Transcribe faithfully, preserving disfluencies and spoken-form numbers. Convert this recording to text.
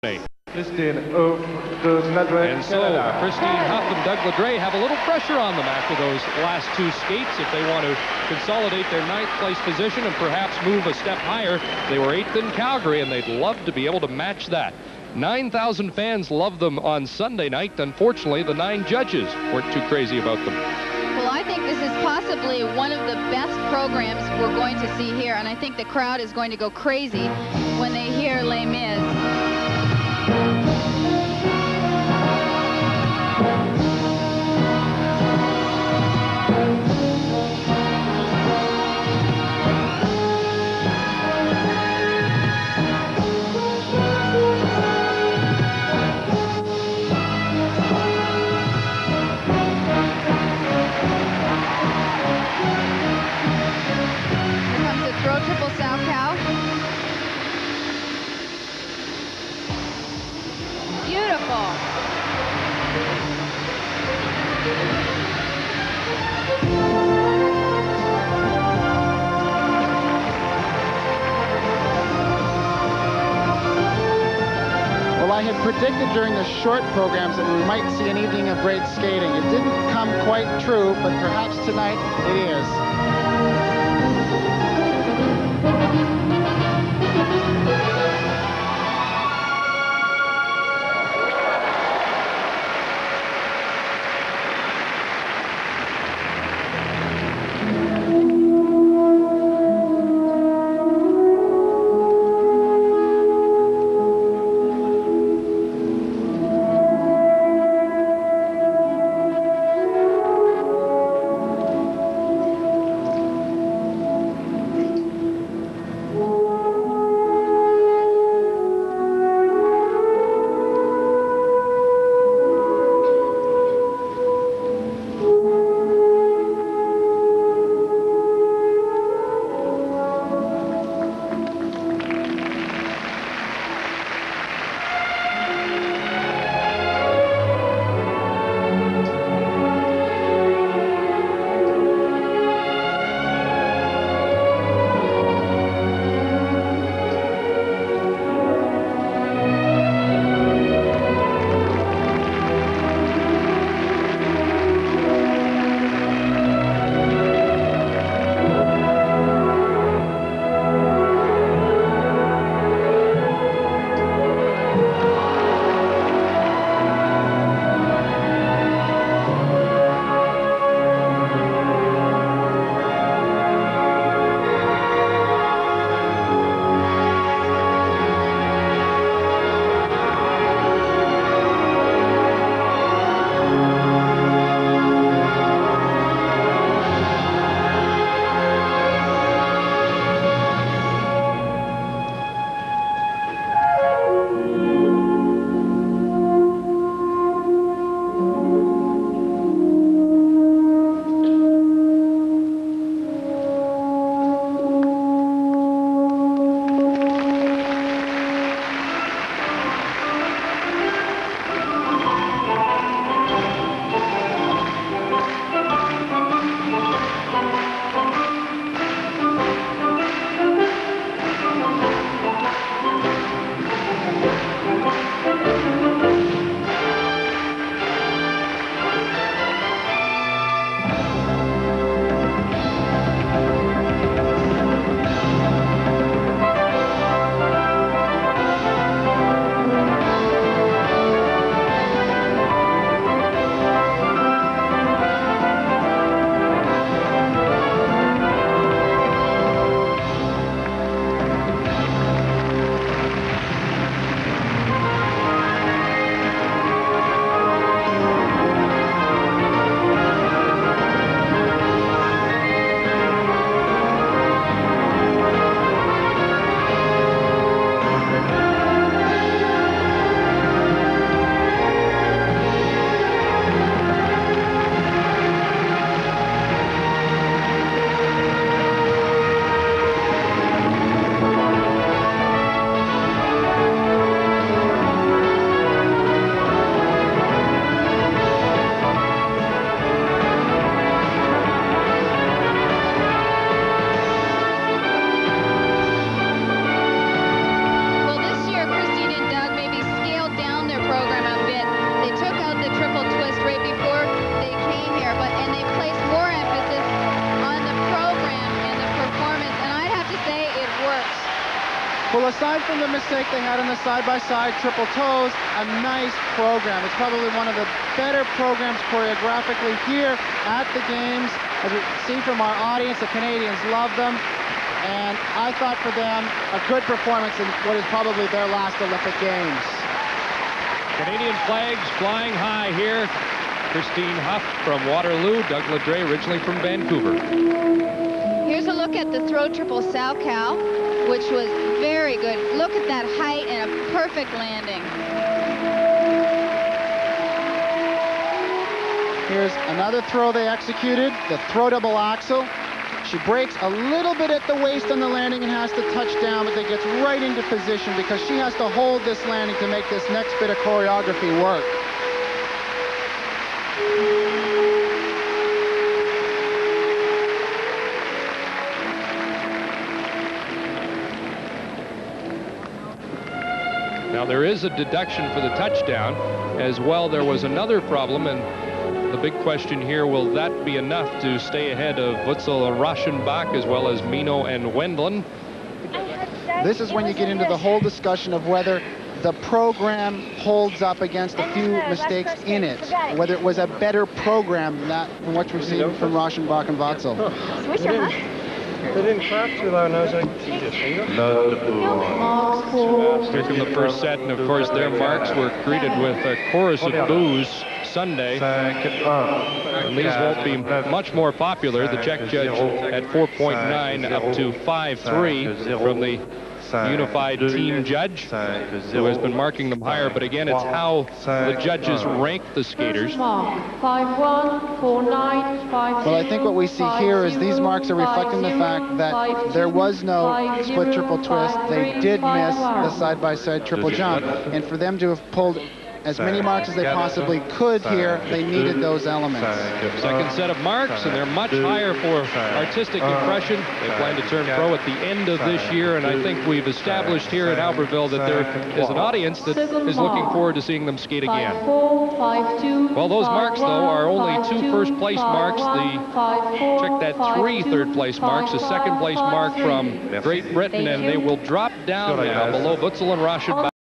Christine Hough de Ladray, And so Canada. Christine Hough and Doug Ladray have a little pressure on them after those last two skates if they want to consolidate their ninth place position and perhaps move a step higher. They were eighth in Calgary, and they'd love to be able to match that. nine thousand fans loved them on Sunday night. Unfortunately, the nine judges weren't too crazy about them. Well, I think this is possibly one of the best programs we're going to see here, and I think the crowd is going to go crazy when they hear Les Mis. Triple sow cow. Beautiful. Well, I had predicted during the short programs that we might see an evening of great skating. It didn't come quite true, but perhaps tonight it is. aside from the mistake they had on the side-by-side triple toes, a nice program. It's probably one of the better programs choreographically here at the games. As we see from our audience, the Canadians love them. And I thought for them, a good performance in what is probably their last Olympic Games. Canadian flags flying high here. Christine Huff from Waterloo, Doug Ledre originally from Vancouver. Here's a look at the throw triple Salchow, which was very good. Look at that height and a perfect landing. Here's another throw they executed, the throw double axel. She breaks a little bit at the waist on the landing and has to touch down, but they gets right into position because she has to hold this landing to make this next bit of choreography work. Now there is a deduction for the touchdown. As well, there was another problem, and the big question here, will that be enough to stay ahead of Wutzel and Raschenbach as well as Mino and Wendland? This is when you get into the whole discussion of whether the program holds up against a few mistakes in it, whether it was a better program than that from what we've seen from Raschenbach and Wutzel. They didn't clap too loud, and I was like, Here come the first set, and of course their marks were greeted with a chorus of boos Sunday. And these won't be much more popular. The Czech judge at four point nine up to five three from the unified team judge, who has been marking them higher. But again, it's how the judges rank the skaters. five one, four nine, five Well, I think what we see here is these marks are reflecting the fact that there was no split triple twist. They did miss the side-by-side triple jump. And for them to have pulled as many marks as they possibly could here, they needed those elements. Second set of marks, and they're much higher for artistic impression. They plan to turn pro at the end of this year, and I think we've established here at Albertville that there is an audience that is looking forward to seeing them skate again. Well, those marks, though, are only two first-place marks. The check that three third-place marks, a second-place mark from Great Britain, and they will drop down now below Wutzel and Raschenbach.